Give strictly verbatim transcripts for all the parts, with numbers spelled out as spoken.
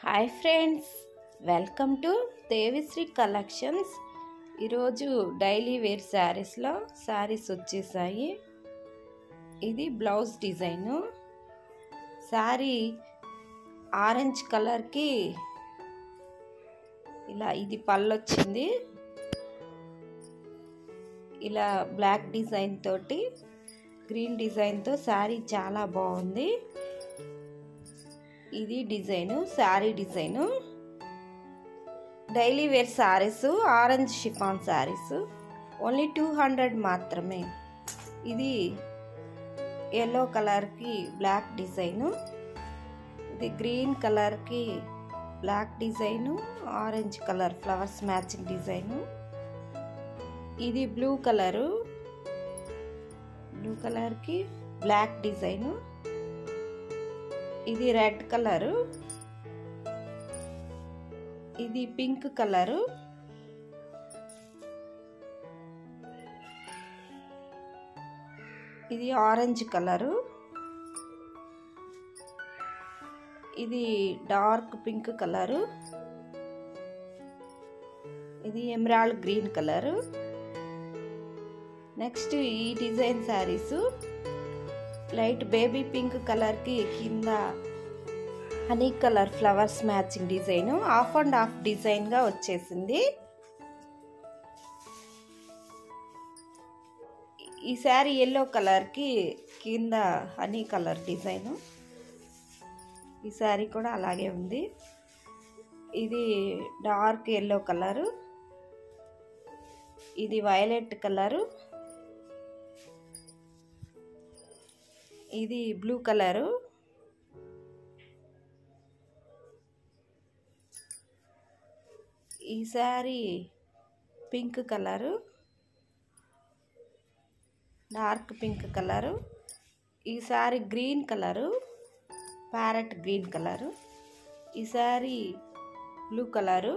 Hi friends, welcome to Devisri collections. ఈరోజు daily wear శారీస్లో శారీస్ వచ్చేసాయి. ఇది బ్లౌజ్ డిజైను. శారీ ఆరెంజ్ కలర్కి ఇలా ఇది పళ్ళు వచ్చింది. ఇలా బ్లాక్ డిజైన్ తోటి గ్రీన్ డిజైన్తో శారీ చాలా బాగుంది. ఇది design, sari design. Daily wear saris, orange chiffon saris only two hundred మాత్రమే. ఇది ఎల్లో కలర్కి బ్లాక్ డిజైను, ఇది గ్రీన్ కలర్కి black design, orange colour flowers matching design. ఇది బ్లూ కలరు, బ్లూ కలర్కి బ్లాక్ డిజైను. ఇది రెడ్ కలరు, ఇది పింక్ కలరు, ఇది ఆరెంజ్ కలరు, ఇది డార్క్ పింక్ కలరు, ఇది ఎమరాల్డ్ గ్రీన్ కలరు. నెక్స్ట్ ఈ design saris light baby pink కలర్కి కింద honey colour flowers matching design, half and half డిజైన్గా వచ్చేసింది. ఈ శారీ ఎల్లో కలర్కి కింద హనీ కలర్ డిజైను. ఈ శారీ కూడా అలాగే ఉంది. ఇది డార్క్ ఎల్లో కలరు, ఇది వైలెట్ కలరు, ఇది బ్లూ కలరు, ఈ sari pink colour, dark pink colour, ఈ sari green colour, parrot green colour, ఈ శారీ బ్లూ కలరు.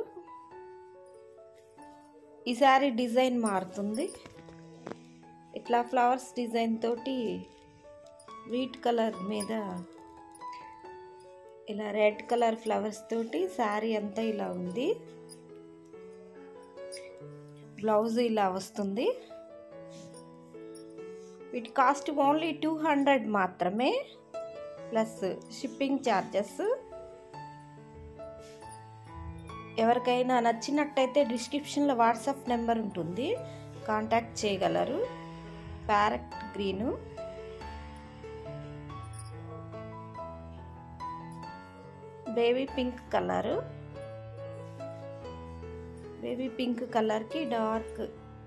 ఈ శారీ డిజైన్ మారుతుంది. ఇట్లా ఫ్లవర్స్ డిజైన్ తోటి వీట్ కలర్ మీద ఇలా రెడ్ కలర్ ఫ్లవర్స్ తోటి శారీ అంతా ఇలా ఉంది. బ్లౌజ్ ఇలా వస్తుంది. వీటి కాస్ట్ ఓన్లీ టూ హండ్రెడ్ మాత్రమే, ప్లస్ షిప్పింగ్ ఛార్జెస్. ఎవరికైనా నచ్చినట్టయితే డిస్క్రిప్షన్లో వాట్సాప్ నెంబర్ ఉంటుంది, కాంటాక్ట్ చేయగలరు. Parrot green, baby pink colour, baby pink కలర్కి డార్క్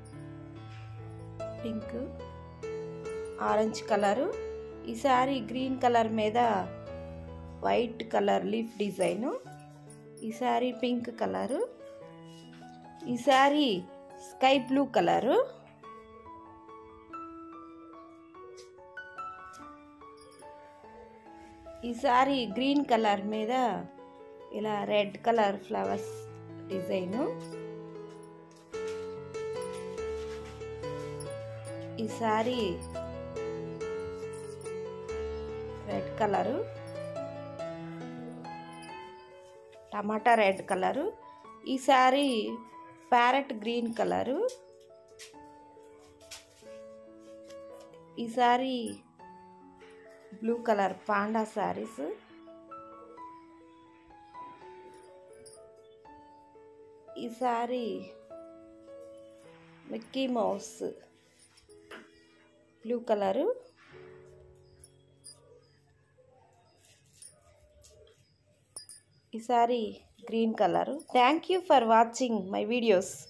పింక్, ఆరెంజ్ కలరు. ఈ శారీ గ్రీన్ కలర్ మీద వైట్ కలర్ లీఫ్ డిజైను. ఈ శారీ పింక్ కలరు, ఈ శారీ స్కై బ్లూ కలరు, ఈ శారీ గ్రీన్ కలర్ మీద ఇలా రెడ్ కలర్ ఫ్లవర్స్ డిజైను. ఈ శారీ రెడ్ కలరు, టమాటా రెడ్ కలరు. ఈ శారీ ప్యారెట్ గ్రీన్ కలరు. ఈ sari blue colour panda saris. ఈ sari Mickey Mouse blue colour. ఈ sari green colour. Thank you for watching my videos.